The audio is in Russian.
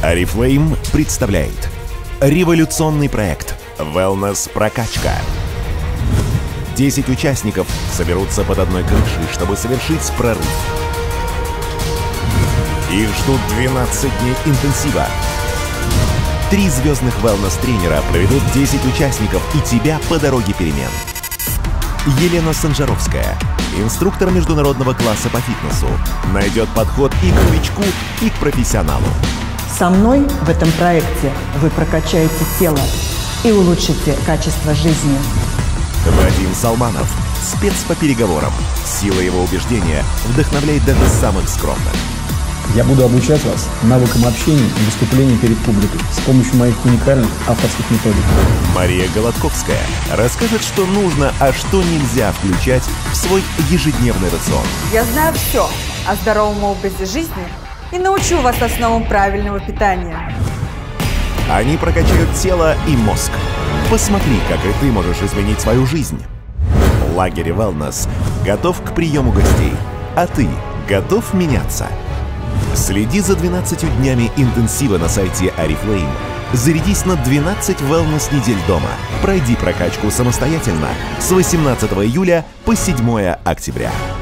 Oriflame представляет революционный проект Wellness Прокачка. 10 участников соберутся под одной крышей, чтобы совершить прорыв. Их ждут 12 дней интенсива. 3 звездных wellness-тренера проведут 10 участников и тебя по дороге перемен. Елена Санжаровская, инструктор международного класса по фитнесу, найдет подход и к новичку, и к профессионалу. Со мной в этом проекте вы прокачаете тело и улучшите качество жизни. Вадим Салманов, спец по переговорам. Сила его убеждения вдохновляет даже самых скромных. Я буду обучать вас навыкам общения и выступления перед публикой с помощью моих уникальных авторских методик. Мария Голодковская расскажет, что нужно, а что нельзя включать в свой ежедневный рацион. Я знаю все о здоровом образе жизни и научу вас основам правильного питания. Они прокачают тело и мозг. Посмотри, как и ты можешь изменить свою жизнь. Лагерь Wellness готов к приему гостей, а ты готов меняться? Следи за 12 днями интенсива на сайте Oriflame. Зарядись на 12 wellness недель дома. Пройди прокачку самостоятельно с 18 июля по 7 октября.